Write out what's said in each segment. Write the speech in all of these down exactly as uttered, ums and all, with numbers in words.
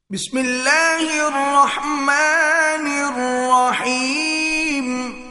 बिस्मिल्लाहिर्रहमानिर्रहीम।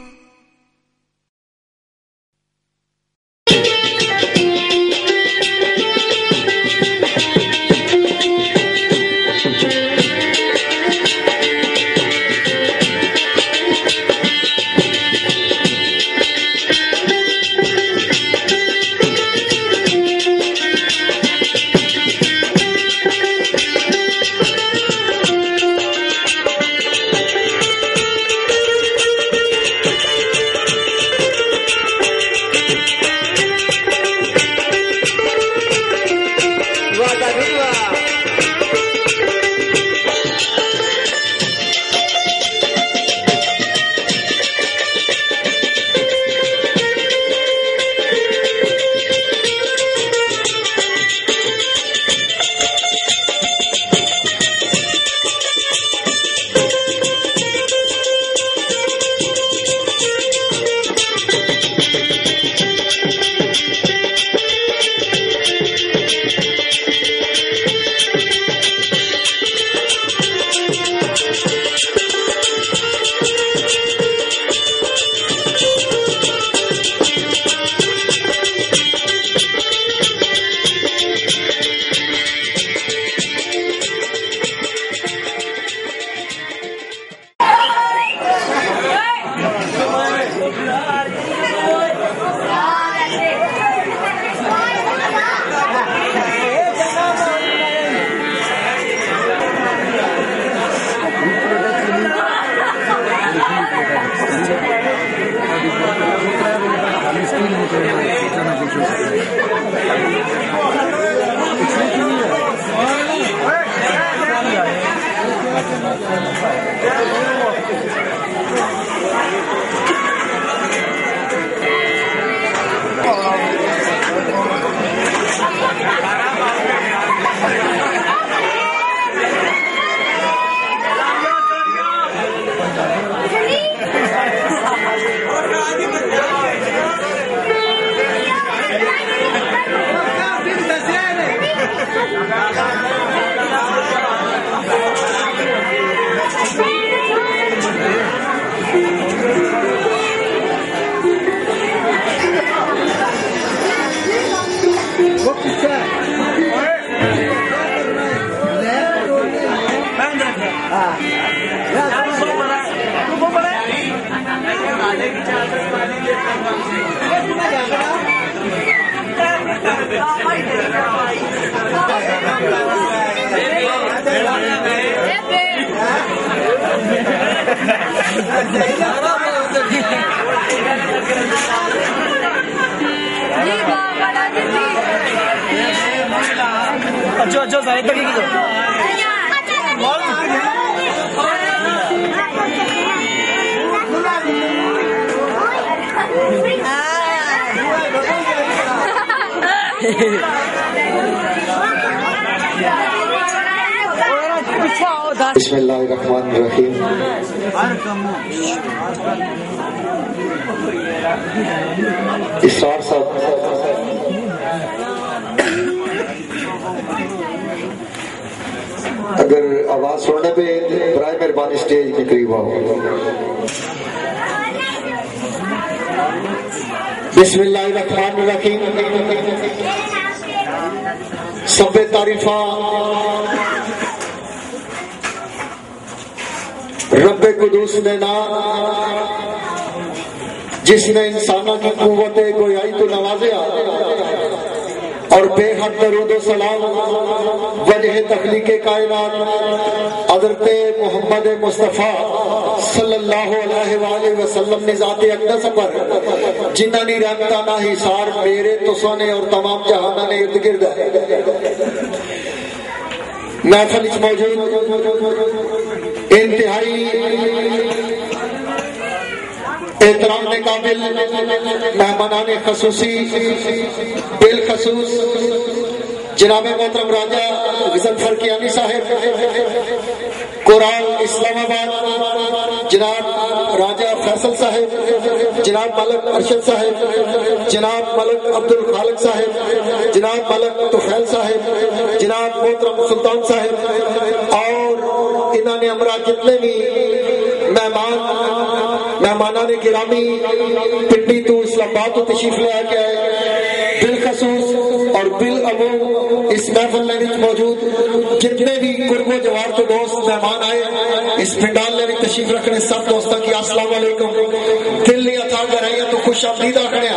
अच्छा अच्छा साहित्य की बिस्मिल्लाहिर्रहमानिर्रहीम। इसरार साहब अगर आवाज सुनने पे बराए मेहरबानी स्टेज के करीब आओ। बिस्मिल्लाहिर्रहमानिर्रहीम। सबे तारीफा रब्बे कुदूस ने ना जिसने इंसानों की कुव्वत गोयाई तो नवाज़िया और बेहद दरूद व सलाम वजह तख्लीक़े कायनात हज़रत मोहम्मद मुस्तफ़ा सल्लल्लाहु अलैहि वसल्लम ने ज़ाते अक़दस पर जिन्ना नी रखता ना हिसार मेरे तुसाने और तमाम जहाना ने इर्द गिर्द महफिल मौजूद इंतहाई एहतराम के काबिल मेहमानान खसूसी बिलखसूस जनाब मोहतरम राजा गजल फरकियानी साहब कुरान इस्लामाबाद, जनाब राजा फैसल साहब, जनाब मलक अरशद साहब, जनाब मलक अब्दुल खालिक साहब, जनाब मलक तुफैल साहब, जनाब मोहतरम सुल्तान साहब और जिन्होंने हमरा जितने भी मेहमान मेहमाना ने गिरामी पिंडी तो इस्लामाबाद तो तशरीफ ले आके आए बिलखसूस और बिल अमूम इस महफिल में मौजूद जितने भी कुर्बो जवार तो दोस्त मेहमान आए इस पिंडाल में भी तशरीफ रखने सब दोस्तों की अस्सलाम वालेकुम दिल नहीं अथा कर रहे हैं तो खुश आमदीद आखने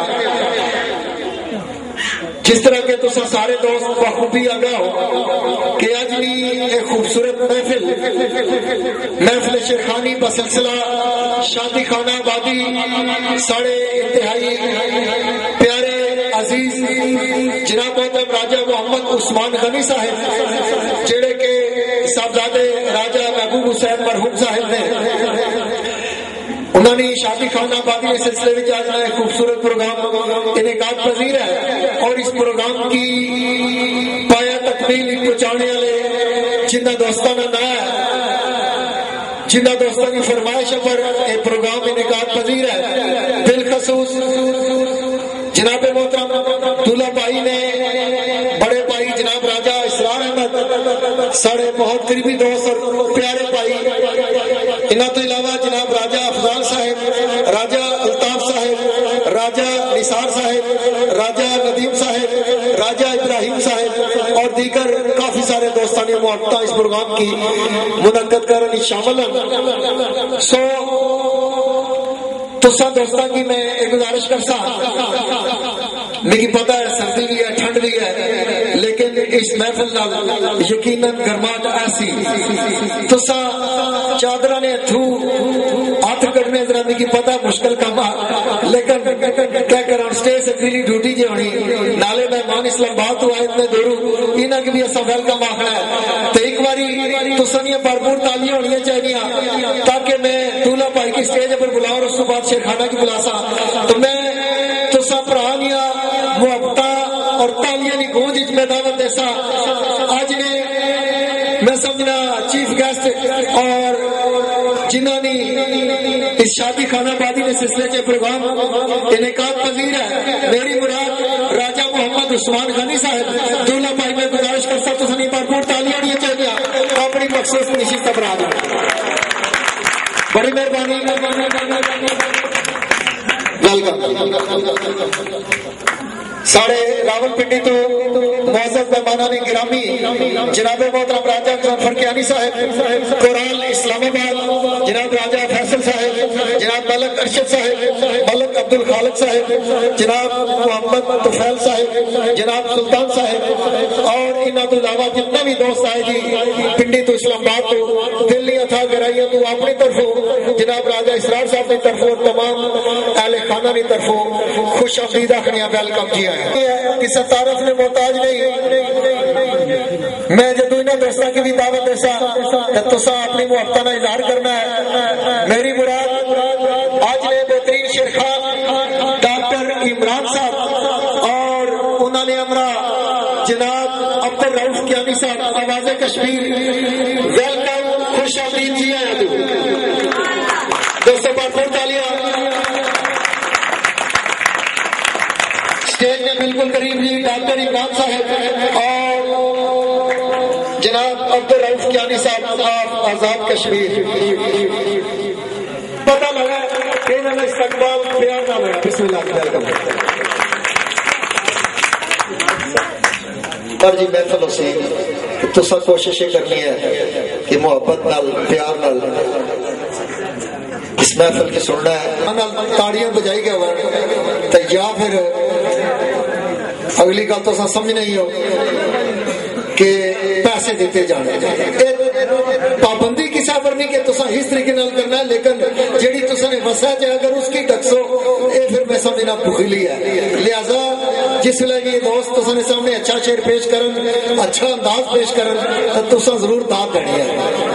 जिस तरह के तुम सारे दोस्त बखूबी आगा हो कि अज भी एक खूबसूरत महफिल महफिल शेखानी बसिलसिला शादी खाना आबादी साढ़े इंतहाई प्यारे अजीज जनाब मोहतरम राजा मोहम्मद उस्मान गनी साहब जेड़े के साहबजादे राजा महबूब हुसैन मरहूम साहब ने उन्होंने शादी खाना आबादी के सिलसिले में आज एक खूबसूरत प्रोग्राम इनेकाद पजीर है और इस प्रोग्राम की पाया तकमील पहुंचाने वाले जिन्ना दोस्तों ने ना जिन्ना दोस्तों की फरमाइश पर यह प्रोग्राम इनेकाद पजीर है बिलखसूस जनाब मोहतरम दूल्हा भाई ने बड़े भाई जनाब राजा इसरार अहमद साढ़े बहुत करीबी दोस्त और प्यारे भाई इन्हों तो इलावा जनाब राजा अफजाल साहब राजा अल्ताफ साहब राजा निसार साहब राजा नदीम साहब राजा इब्राहिम साहब और दीगर काफी सारे दोस्तों ने मुहब्बत इस प्रोग्राम की मुनक्कद करने शामिल हैं सो तुसा दोस्तों की मैं एक गुजारिश कर सा मुझे पता है सर्दी भी है ठंड भी है लेकिन इस महफिल नाल यकीनन गर्माहट ऐसी तुसा चादरा ने थू हाथ करने जरा मुझे पता मुश्किल काम लेकिन क्या करा स्टेज से पीली ड्यूटी जो होनी नाले मेहमान इस्लामाबाद तो आए इतने दूर इन्हें की भी असा वेलकम आखना है तो एक बारी तुसा दियां भरपूर तालियां होनी चाहिए ताकि मैं दूल्हा भाई की स्टेज पर बुलाऊं और उसके बाद शेखाना की बुलासा तो मैं तुसा भरानिया मुहब्बत और तालियां की गूंज में दावत देसा आज ने मैं समझना चीफ गेस्ट और जिन्होंने इस शादी खाना आबादी के सिलसिले के प्रोग्राम इनेकाद पजीर है मेरी मुराद राजा मोहम्मद उस्मान गनी साहब दूल्हा भाई में गुजारिश कर सकता हूं भरपूर तालियां होनी चाहिए अपनी मखसूस निश्चित बना दो बड़ी मेहरबानी वेलकम साढ़े रावलपिंडी तो मौजूद मेहमाना ने गिरामी जनाब मोहतरम राजा फरकियानी साहब कुरान इस्लामाबाद जनाब राजा फैसल साहब जनाब मलक अरशद साहब मलक अब्दुल खालिक साहब जनाब मोहम्मद तुफैल साहब जनाब सुल्तान साहब और इन्हों तो इलावा जितने भी दोस्त आए जी पिंडी तो इस्लामाबाद तो दिल्ली अथा कराइया तो अपनी तरफों जनाब राजा इसरार साहब की तरफों तमाम अहले खाना की तरफों खुश आमदीद आखने वेलकम जी आया किसी तारफ ने मोहताज नहीं मैं जदों इन्होंने दोस्तों की भी दावत देसा तुसा अपनी मुहब्बत का इजहार करना है मेरी मुराद आज ने बेहतरीन शेर खान डॉक्टर इमरान साहब और उन्होंने हमरा जनाब अब्दुल रऊफ कियानी साहब आवाज़े कश्मीर वेलकम खुश आमदीद जी आया दोस्तों भरपूर तालियां स्टेज में बिल्कुल करीब जी डॉक्टर इमरान साहब और जनाब अब्दुल रऊफ कियानी साहब आजाद कश्मीर पता लगा कि इन्होंने इस्तकबाल प्यार ना लगा बिस्मिल्लाह वेलकम पर जी महफिल उसी तुसा कोशिश करनी है कि मोहब्बत नाल प्यार नाल इस महफिल की सुनना है ताड़ियां बजाई गया तो या फिर अगली गल तो समझ नहीं हो कि पैसे देते जाने पाबंदी किसा पर नहीं कि तुसा इस तरीके नाल करना है लेकिन जेड़ी तुसा ने वसा है अगर उसकी टक्सो ये फिर मैं समझना भुखली है लिहाजा जिसले भी दोस्त तुसा ने सामने अच्छा शेर पेश करन अच्छा अंदाज पेश करन तो तुसा जरूर दाद देनी है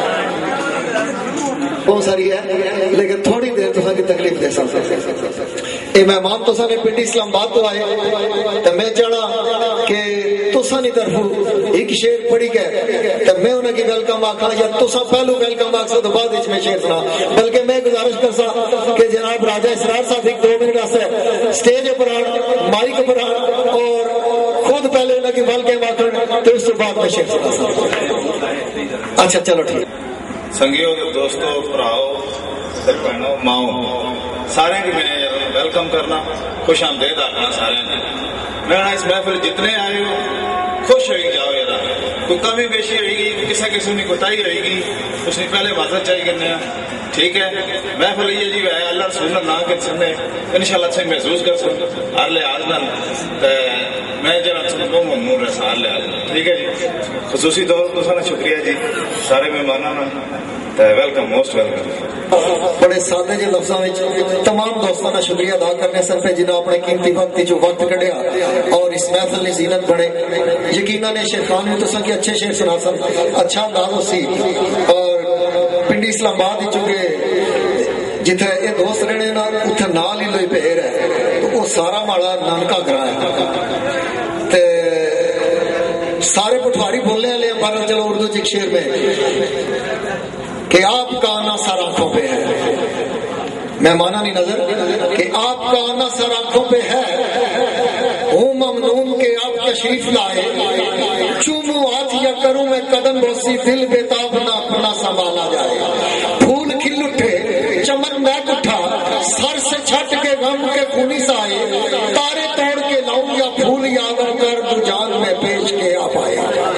बहुत सारी है लेकिन थोड़ी देर तुसा की तकलीफ दे सकते ये मेहमान तुसा ने पिंडी इस्लामाबाद तो आए तो मैं चाहना कि तुसा नी तरफों एक शेर पढ़ी गए तो मैं उन्हें की वेलकम आखा या तुसा पहलू वेलकम आख सो तो बाद में शेर सुना बल्कि मैं गुजारिश कर सा कि जनाब राजा इसरार साहब एक दो मिनट वास्ते स्टेज पर आन माइक पर आन और खुद पहले उन्हें की वेलकम आखन तो उस बाद में शेर सुना अच्छा चलो ठीक संगियो दोस्तों भराओ फिर भैनों माओ सारे की मैं वेलकम करना खुश आमदेद आखना सारे ने मैं इस महफिल जितने आए हो खुश हो जाओ यार कोई कमी बेशी होगी किसी किसी की कोताही होगी उसने पहले माजरत चाहिए करने ठीक है महफिल ये जी है अल्लाह रसूल ना कर सुनने इंशाल्लाह अच्छे महसूस कर सुन हर लिहाज नाल मैं जरा सुनो मनूर रसाल लिहाज ठीक है जी खसूसी तौर पर तुसां दा शुक्रिया जी सारे मेहमानां दा वेलकम मोस्ट वेलकम बड़े सादे जे लफ्जां विच तमाम दोस्तां दा शुक्रिया अदा करने सर पे जिन्होंने अपने कीमती वक्त जो वक्त कढ़िया और इस महफिल की जीनत बने यकीनन शेर खान भी तुसां के अच्छे शेर सुना सन अच्छा अंदाज सी और पिंडी इस्लामाबाद चुके जिथे ये दोस्त रहने ना उथे नाल ही लोई भेर है तो वो सारा माड़ा नानका ग्रां है ते सारे पठवारी बोलने वाले पर चलो उर्दू च एक शेर में कि आपका आना सर आंखों पे है मैं माना नहीं नजर कि आपका आना सर आंखों पे है हूँ ममनून के आप तशरीफ लाए चूमू हाथ या करूं मैं कदम बोसी दिल बेताब ना अपना संभाला जाए फूल खिल उठे चमन महक उठा सर से छट के गम के खूनी साए तारे तोड़ के लाऊं या फूल यावर कर बुझान में पेश के आ पाए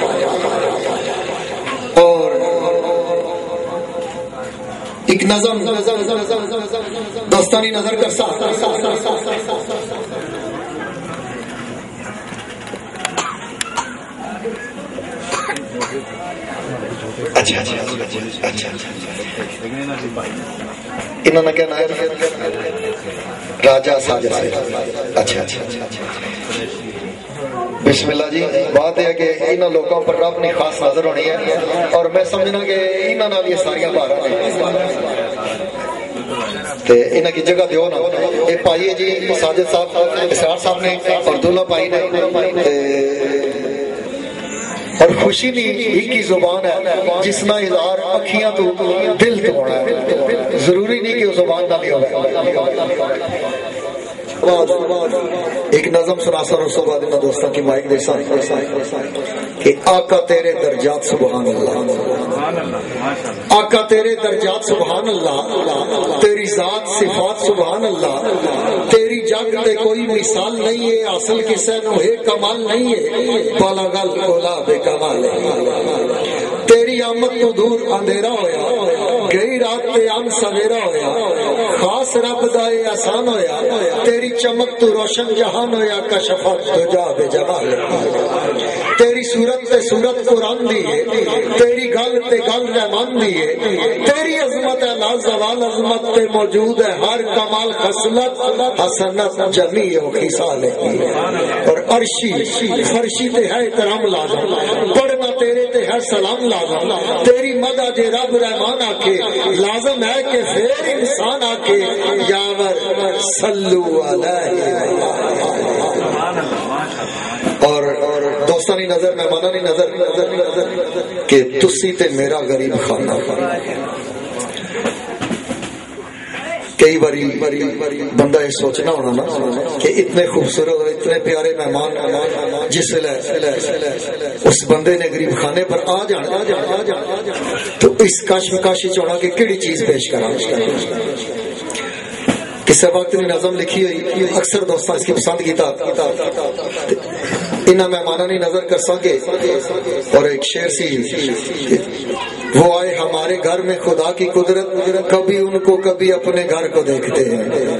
और एक नजम दोस्तानी नजर कर सा अच्छा अच्छा अच्छा इन्होंने क्या नाम राजा साजिद अच्छा अच्छा बिस्मिल्लाह जी बात है कि इन लोगों पर रब ने खास नजर होनी है और मैं समझना कि इन्होंने ये सारिया बारा ने इन्हें की जगह दो ना ये भाई है जी साजिद साहब इसार साहब ने और दूल्हा भाई ने और खुशी नहीं एक ही जुबान है जिसना इजहार अखियां तो दिल तो होना है जरूरी नहीं कि वो जुबान का भी होगा एक नज़म सुना सर उस बाद इन दोस्तों की माइक दे कि आका तेरे दर्जात सुभान अल्लाह आका तेरे दर्जात सुभान अल्लाह तेरी जात सिफात सुभान अल्लाह तेरी जग ते कोई मिसाल नहीं है असल किसे नु है कमाल नहीं है बालागल ओला बेकमाल तेरी आमद तो दूर अंधेरा होया गई रात ते आन सवेरा होया खास रब दा एहसान होया तेरी चमक तू रोशन जहान होया कशफत तुझा बेजमाल तेरी सूरत ते सूरत कुरान दी है तेरी गल ते गल रहमान दी है तेरी अजमत है लाजवाल अजमत ते मौजूद है हर कमाल खसलत हसनत जमी हो खिसाल और अर्शी फर्शी ते है इकराम लाजम पढ़ना तेरे ते है सलाम लाजम तेरी मदा जे रब रहमान आके लाजम है कि फिर इंसान आके यावर सल्लू अलैहि और दोस्तानी नजर मेहमानानी नजर कि तुसी ते मेरा गरीब खाना कई बारी बंदा ये सोचना होना ना कि इतने खूबसूरत और इतने प्यारे मेहमान जिस उस बंदे ने गरीब खाने पर आ जाना आ जाना आ जाना तो इस काशी चौड़ा की किड़ी चीज पेश करा किसी वक्त ने नज़म लिखी हुई अक्सर दोस्त इसकी पसंद किया इन्हें मेहमाना नहीं नजर कर सके और एक शेर सी वो आए हमारे घर में खुदा की कुदरत कभी उनको कभी अपने घर को देखते हैं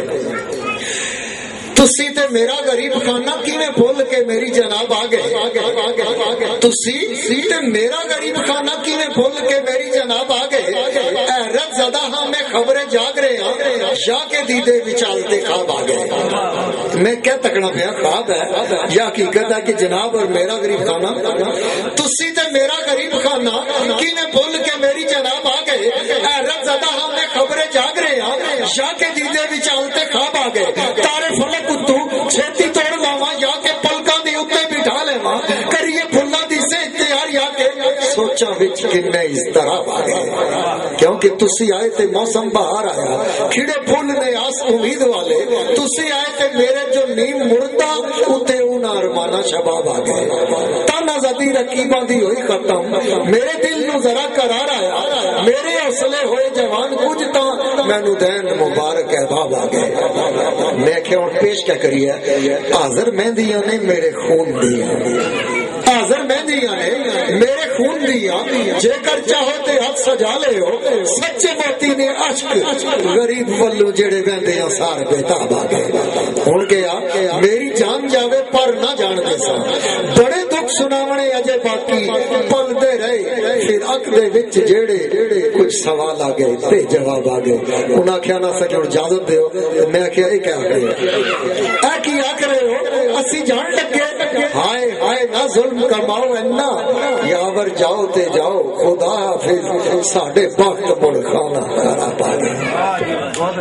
तुसी ते मेरा गरीब खाना किवें भुल के मेरी जनाब आ गए तुसी ते मेरा गरीब खाना किवें भुल के मेरी जनाब आ गए हैरत ज़दा हाँ मैं खबरें जाग रहे हैं या के दीदे विचालते ख्वाब आ गए मैं क्या तकना पाया ख्वाब है या हकीकत है कि जनाब और मेरा गरीब खाना तुसी ते मेरा गरीब खाना किवें भुल के मेरी जनाब आ गए हैरत ज़दा हाँ मैं खबरें जाग रहे हैं या के दीदे विचालते ख्वाब आ गए तारे फलक तू छेती तोड़ लावा या के पलका दी उत्ते बिठा लेवा करिए फुल्ला दी से तैयार या के सोचा विच किन्ने इस तरह आ गए क्योंकि तुसी आए थे मौसम बाहर आया खिड़े फुल ने आस उम्मीद वाले तुसी आए थे मेरे जो नीम मुड़दा उते उना अरमाना शबाब आ गए ताना जदी रकीबा दी हुई खत्म मेरे दिल नु जरा करार आया मेरे हौसले होए जवान कुछ तो मैनू दैन मुबारक है बाबा गए। मैं क्या हूं पेश क्या करिए हाजर मेहंदियां ने मेरे खून दिया, हाजर मेहंदियां ने मेरे खून दिया, जेकर चाहो ते हाथ सजा ले हो सच्चे मोती ने अश्क गरीब वल्लू जेड़े बहते हैं सार बेताब आ गए। हुण गया मेरी जान जावे पर ना जान दे सा, बड़े दुख सुनावने अजे बाकी पलदे रहे फिर अक दे विच जेड़े कुछ सवाल आ गए ते जवाब आ गए। उन्हें आख्या ना सके हुण इजाजत दो, मैं आख्या ये क्या आ की आख रहे हो असी जान लगे हाय हाय ना जुल्म कमाओ इन्ना यावर जाओ ते जाओ खुदा फिर साडे वक्त मुड़ खाना खाना पा गए।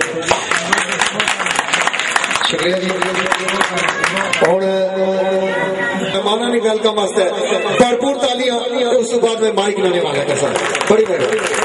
शुक्रिया जी। और मेहमाना नहीं वेलकम वास्ते भरपूर तालियां, उस बाद में माइक लेने वाला कैसा बड़ी मेहरबानी।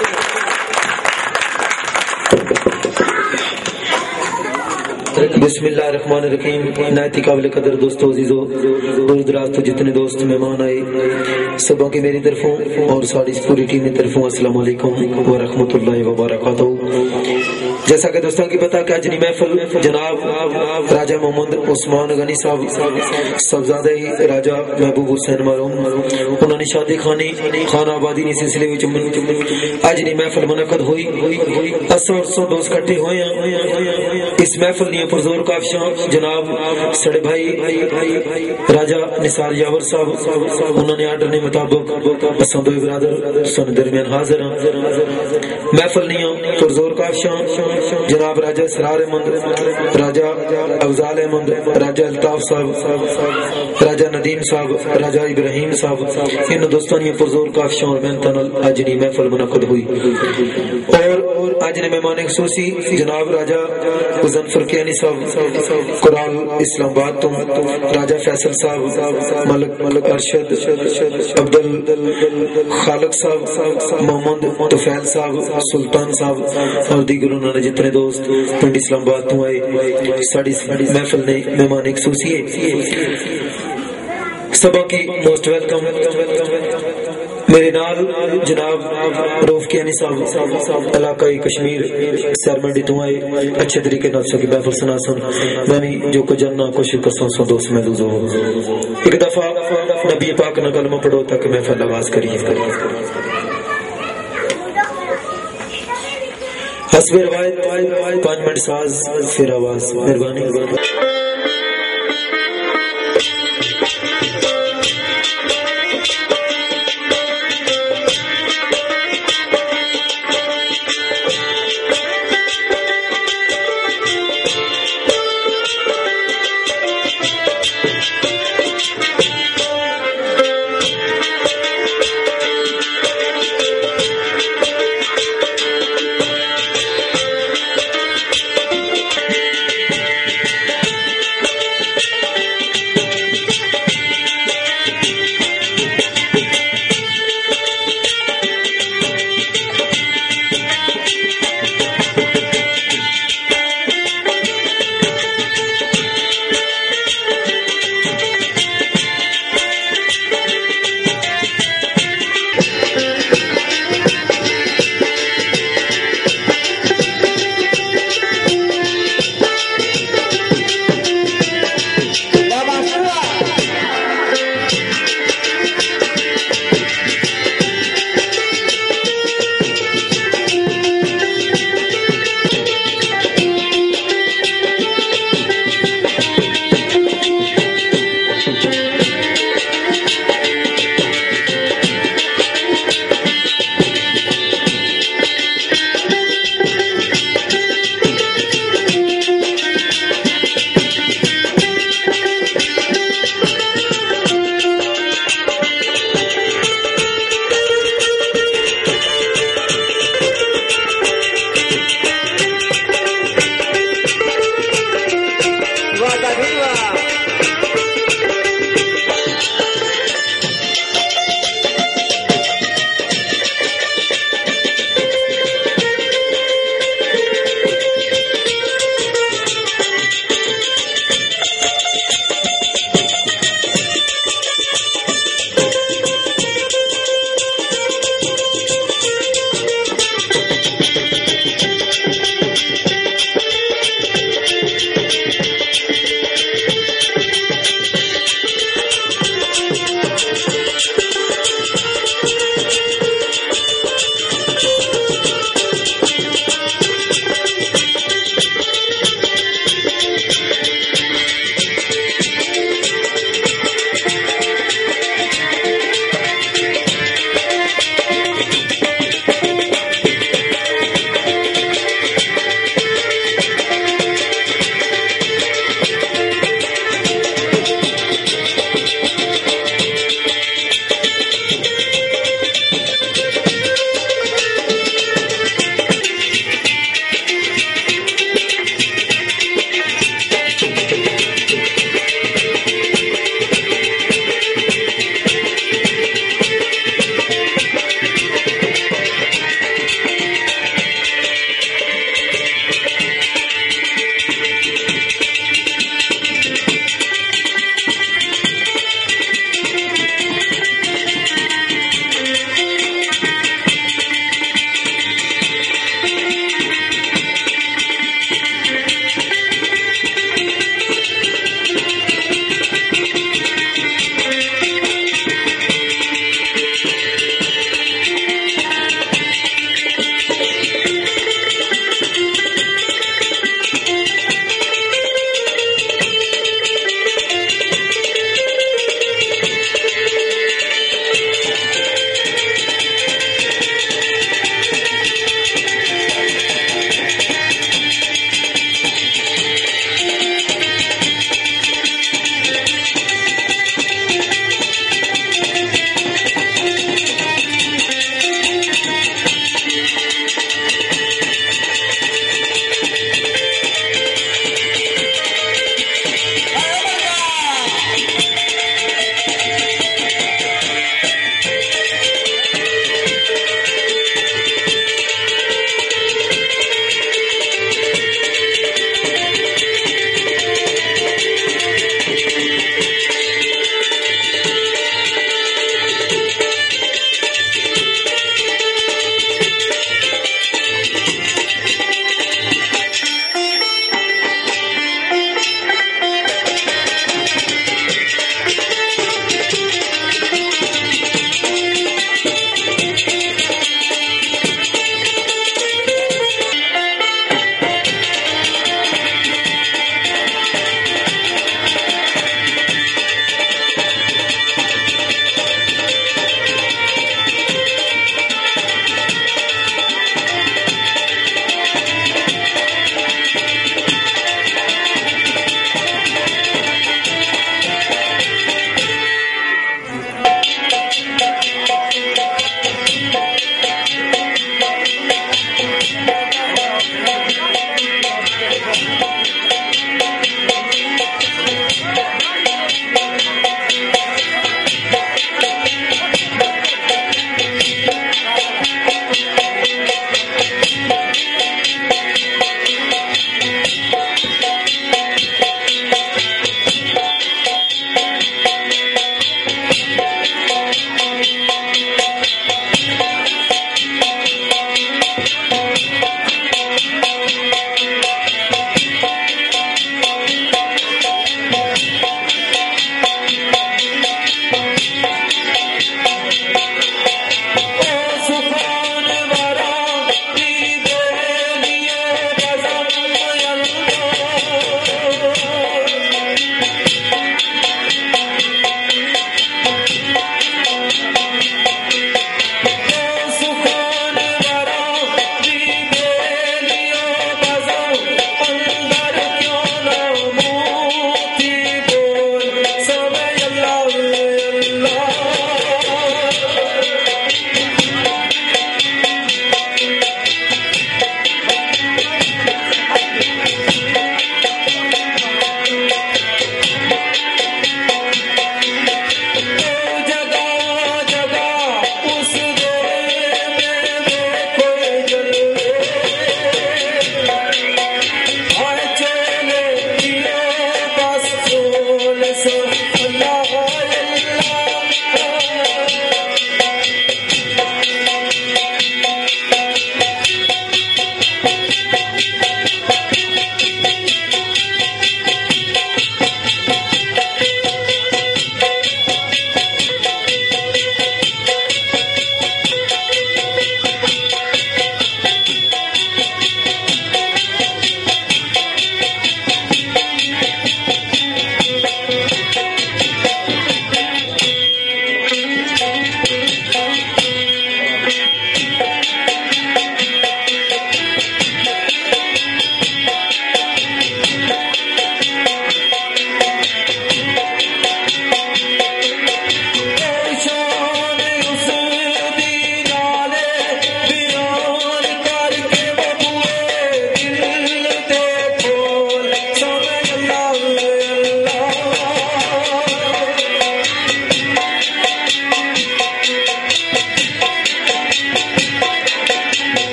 बिस्मिल्लाहिर्रहमानिर्रहीम। नायत काबिल कदर दोस्तों अजीजो दूर दराज तो जितने दोस्त मेहमान आए सबों की मेरी तरफों और सारी पूरी टीम की तरफों अस्सलाम वालेकुम व रहमतुल्लाहि व बरकातहू। जैसा कि दोस्तों की पता कि अजनी महफिल जनाब राजा मोहम्मद उस्मान गनी साहब सबजादे राजा महबूब हुसैन मरूम उन्होंने शादी खानी खाना आबादी ने सिलसिले में अजनी महफिल मुनक़द हुई। असर सौ दोस्त इकट्ठे हुए। इस महफिल ने पुरजोर काफिशां जनाब सड़े भाई राजा निसार यावर साहब उन्होंने आर्डर ने मुताबिक पसंद हुए बिरादर सन दरमियान हाजिर महफिल ने पुरजोर काफिशां जनाब राजा सरार अहमद राजा अफजाल अहमद राजा अल्ताफ साहब राजा नदीम साहब राजा इब्राहिम साहब इन दोस्तों ने पुरजोर काफिशां और मेहनत आज नी महफिल मुनक़द हुई। और आज ने मेहमान खुसूसी जनाब राजा मुजफ्फर कियानी साहब कुराल इस्लामाबाद तो राजा फैसल साहब मलक मलक अरशद अब्दुल खालिक साहब मोहम्मद तुफैल साहब सुल्तान साहब और दीगर उन्होंने जितने दोस्त पिंड इस्लामाबाद तो आए साड़ी महफिल ने मेहमान खुसूसी सबों की मोस्ट वेलकम। मेरे नाल जनाब रऊफ कियानी साहब इलाकाई कश्मीर सरमंडी तो आए अच्छे तरीके नाल सकी महफिल सुना सुन मैं भी जो कुछ जानना कोशिश कर सौ दोस्त महदूज हो। एक दफा नबी पाक न कलमा पढ़ो तक महफिल आवाज करिए। हस्बे रवायत पांच मिनट साज फिर आवाज मेहरबानी।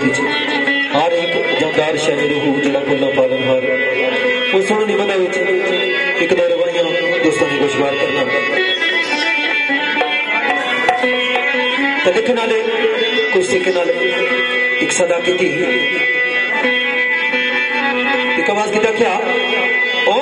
विच हर एक जानदार शान रूह जिहड़ा कुल्ला पालनहार उस सोहनी निबंधां विच एक दो रवाइयां दोस्तों ने खुशबार करना तो देखने वाले कुछ तरीके नाल एक सदा की थी एक आवाज की क्या ओ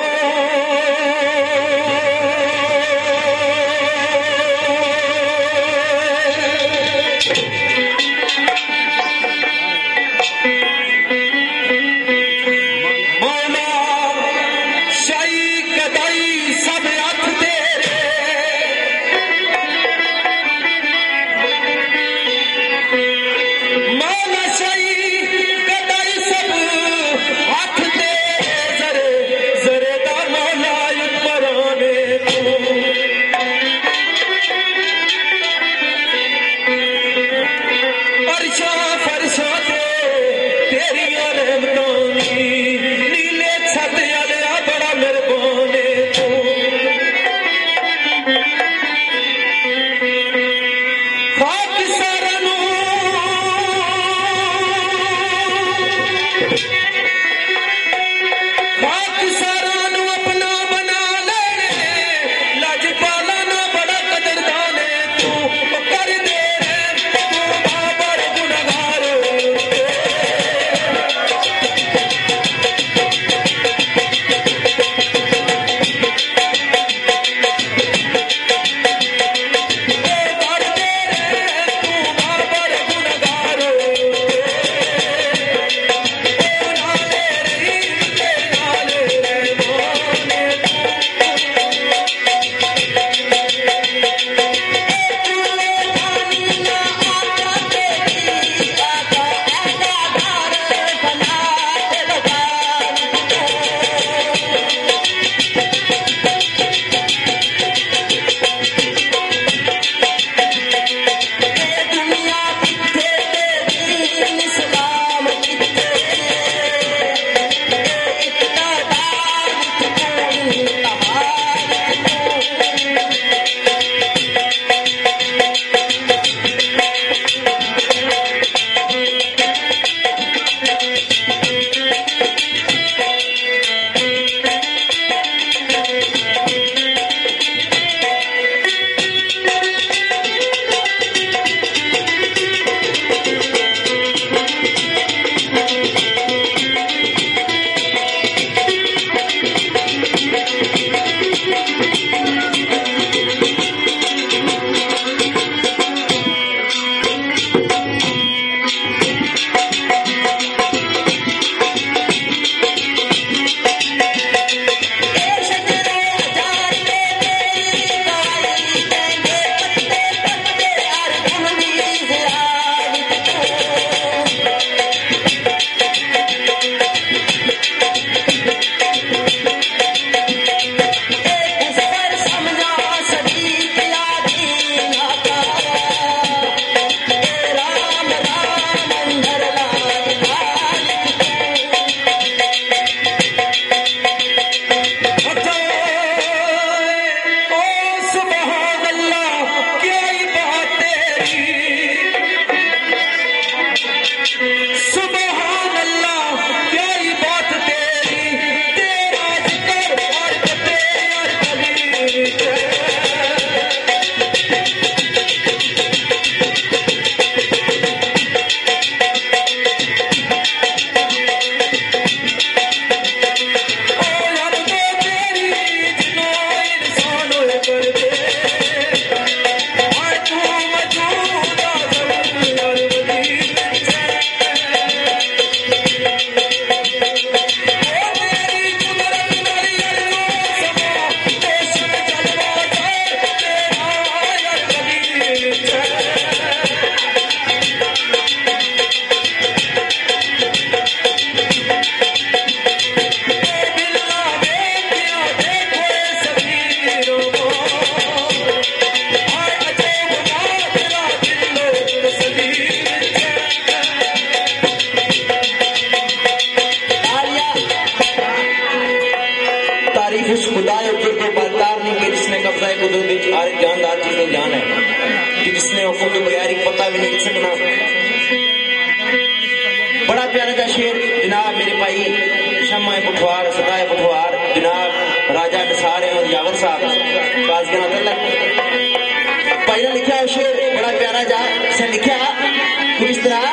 कि जिसने हुक्म के बगैर एक पता भी नहीं सकना प्यारा सा शेर जनाब मेरे भाई शम्मा पुठवार सदाए पुठवार जनाब राजा निसार अहमद यावर साहब काज़ियां तलक भाई ने लिखा शेर बड़ा प्यारा जा से लिखा कुछ इस तरह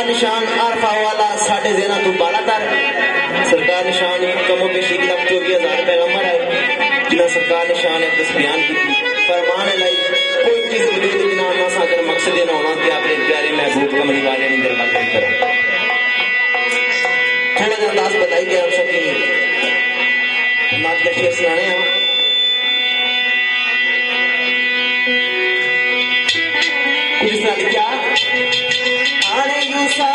सरकार निशान आरफा वाला साढ़े जेना तू बालातर सरकार निशान कमो पेशी एक लाख चौबीस हजार पैगंबर है जिन्हें सरकार निशान एक दस बयान की फरमान लाई कोई चीज वजूद बिना ना सागर मकसद ना होना कि अपने प्यारे महबूब कमली वाले ने दरबार करो थोड़ा सा अंदाज बताई गया हम सबकी नात का शेर सुनाने हैं कुछ इस तरह लिखा आने यूसा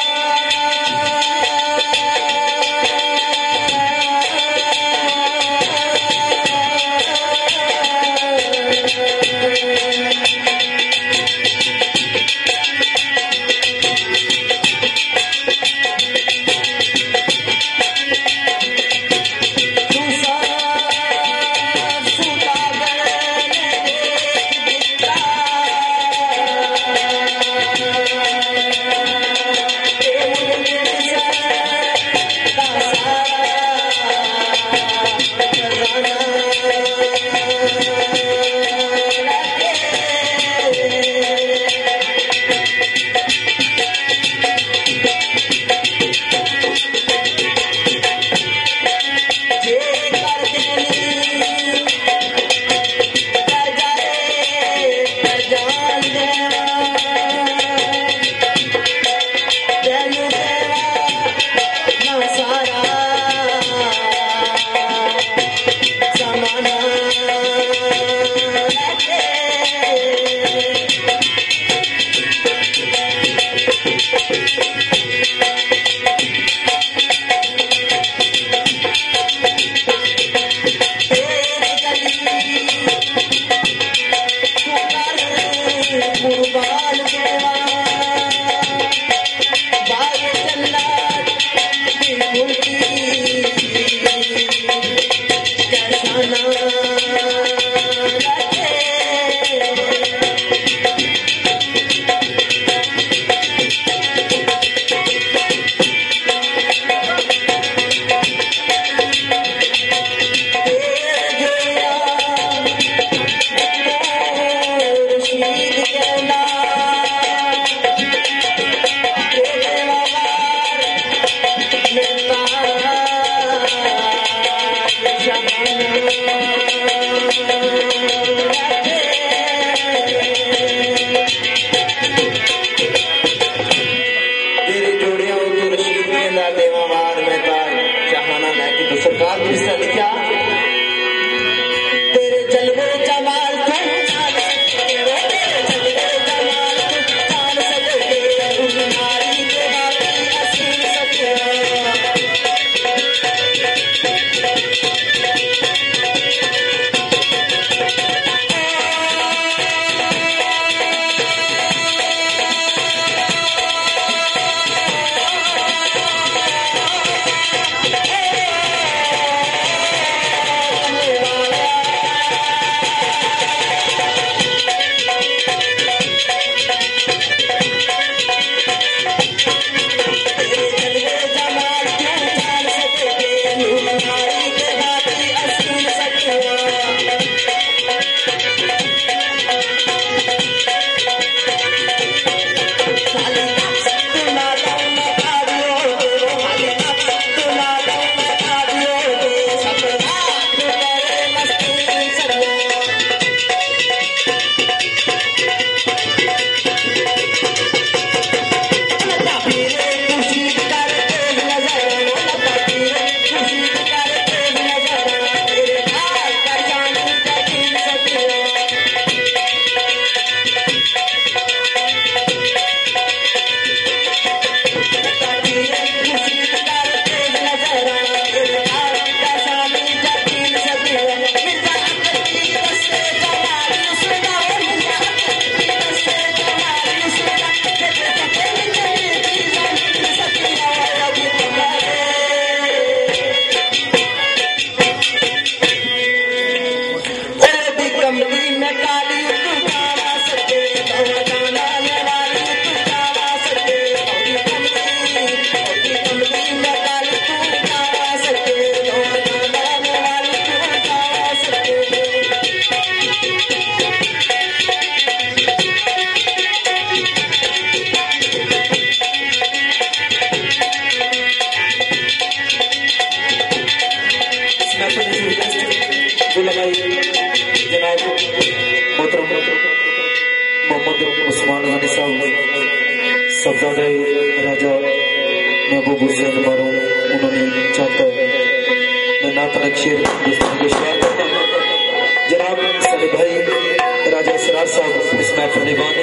साहबजादे राजा महबूब हुसैन मारो उन्होंने चाहता है मैं नातनक शेर दोस्तों को शेयर करता हूँ। जनाब सारे भाई राजा सरार साहब इस महफिल ने बानी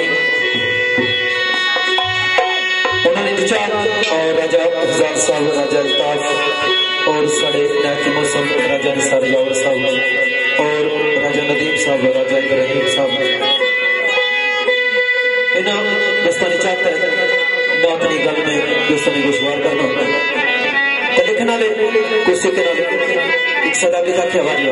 उन्होंने चार और राजा अफजाल साहब राजा अल्ताफ और साढ़े नाती मौसम राजा निसार यावर साहब और राजा नदीम साहब राजा इब्राहिम साहब इन्हें दोस्तों ने चाहता है नातनी गल में दोस्तों ने गुशवार करना होता है तो लिखना ले कुछ के नाल एक सदा के साथ हवाला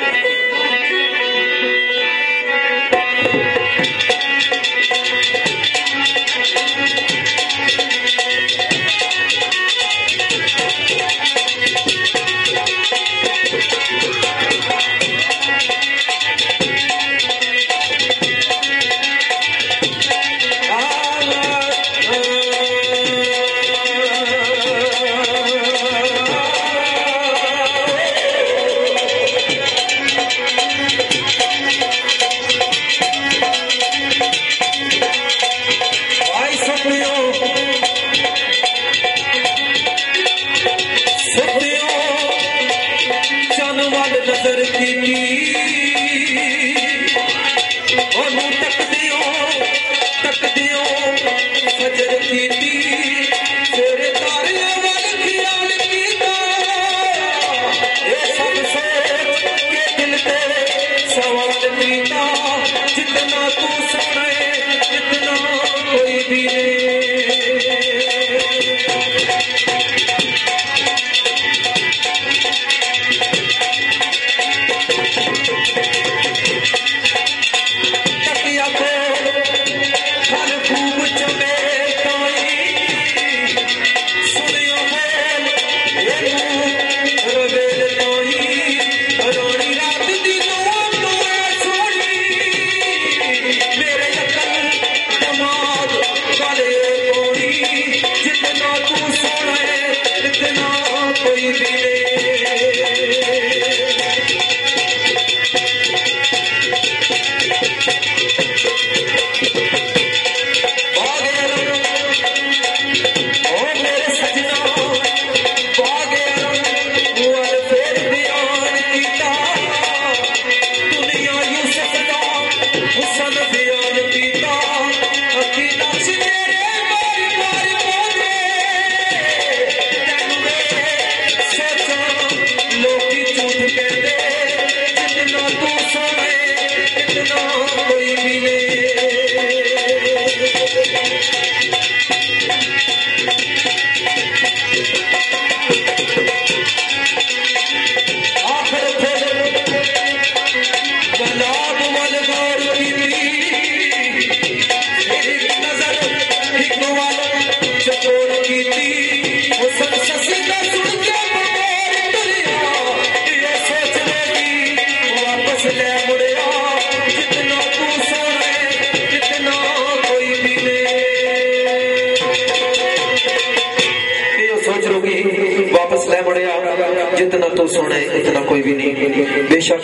जितना तो सोना है इतना कोई भी नहीं बेशक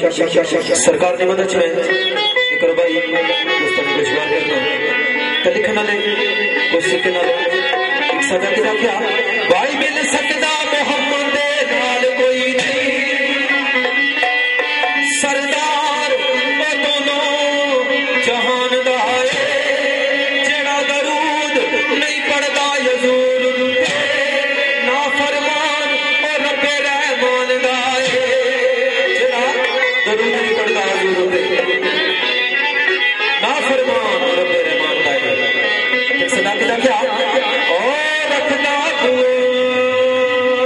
सरकार ने मदद में एक भाई दोस्तों ने विश्वास करना तो लिखना ले कोशिश करना ले एक सदा की क्या भाई मिल सकता मोहम्मद दे नाल कोई नहीं सरदार वो दोनों जहान दा है जेड़ा दरूद नहीं पढ़दा यजूर ना फरमान और रब्बे रहमान दा है जेड़ा दरूद नहीं पढ़दा यजूर ना फरमान और रब्बे रहमान दा है एक सदा की क्या और रखना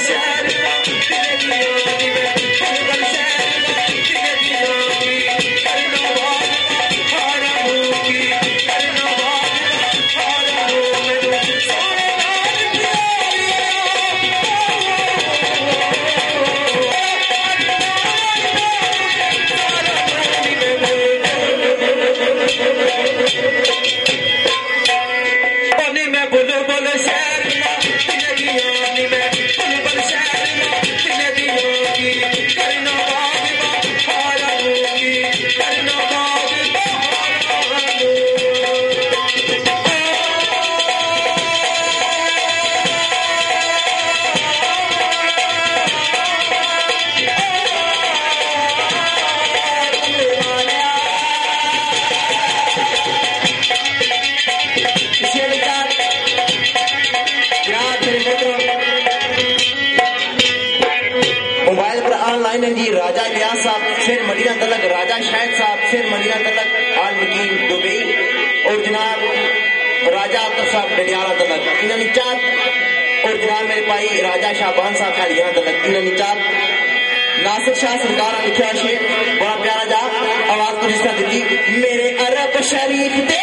राजा इलियास साहब, फिर मदीना तलक राजा शाहिद साहब, फिर मदीना तलक आल मुकीम दुबई और जनाब राजा अब्दुल साहब डडियाला तलक इन्होंने चार और जनाब मेरे भाई राजा शाहबान साहब खालियां तलक इन्होंने चार नासिर शाह सरकार ने लिखा शेर बड़ा प्यारा जा आवाज तो जिसका दी मेरे अरब शरीफ दे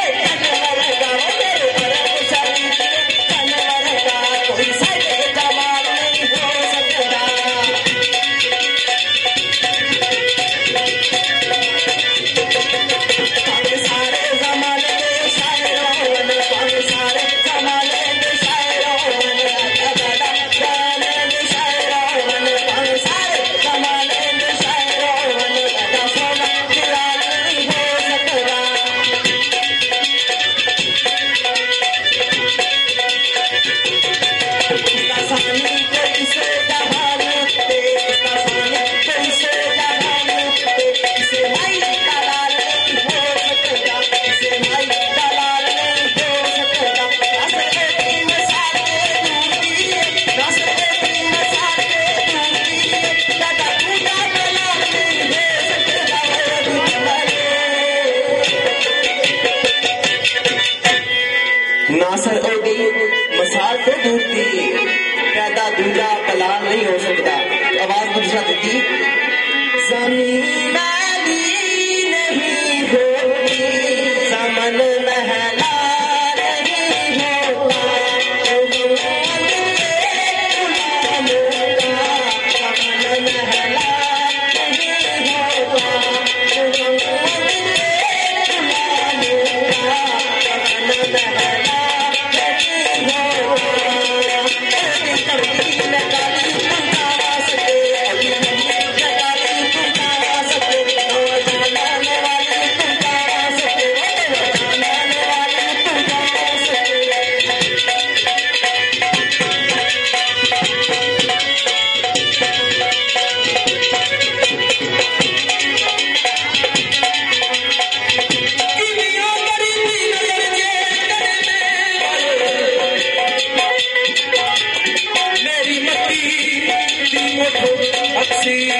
नासर ओदी मसाल तो दूर थी पैदा दूजा कलाम नहीं हो सकता आवाज दूसरा दी जमीन नहीं होती समन महला See